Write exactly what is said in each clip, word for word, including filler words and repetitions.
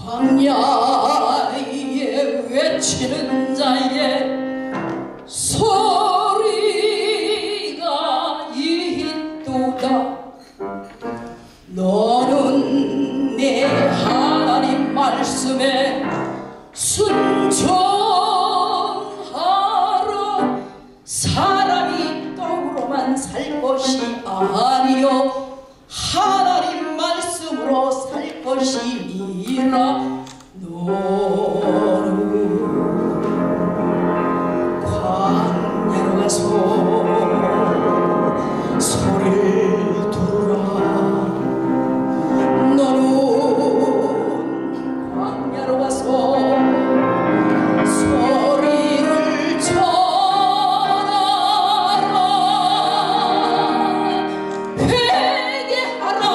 광야에 외치는 자의 소리가 있도다. 너는 내 하나님 말씀에 순종하라. 사람이 떡으로만 살 것이 아니요 하나님 말씀으로 살 것이니라. 너는 광야로 가서 소리를 들으라. 너는 광야로 가서 소리를 전하라. 회개하라.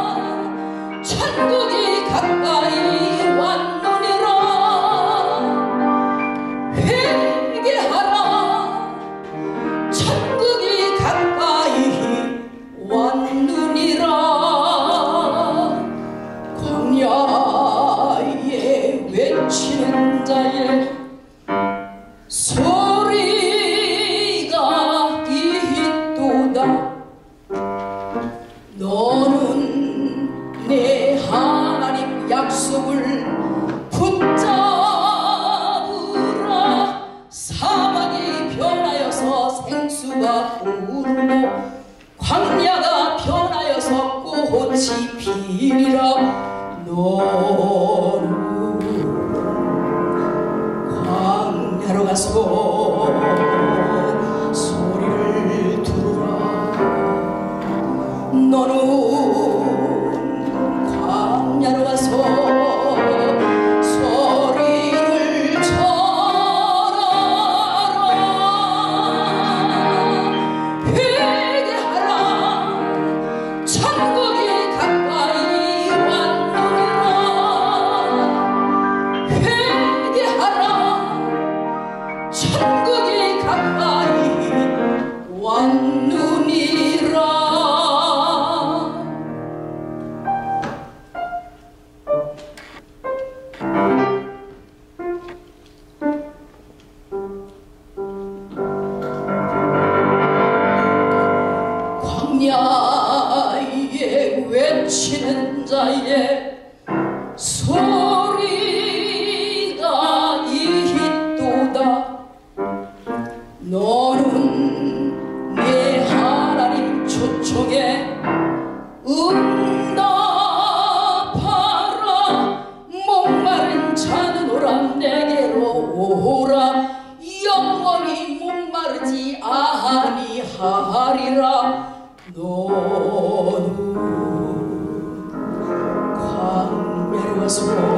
천국이 가까이 왔느니라. 회개하라. 천국이 가까이 왔느니라. 광야에 외치는 자의 소리가 있도다. 너는 내 하나님 약속을 붙잡으라. 사막이 변하여서 생수가 흐르고 광야가 변하여서 꽃이 피리라. 너는 광야로 가서 소리를 들으라. 너는 광야로 가서 소리를 전하라. 회개하라. 천국이 가까이 왔느니라. 회개하라. 천국이 가까이 왔느니라. 광야에 외치는 자의 소리가 있도다. 너는 내 하나님 초청에 응답하라. 목마른 자는 오라. 내게로 오라. 영원히 목마르지 아니하리라. 너는 광야로 가서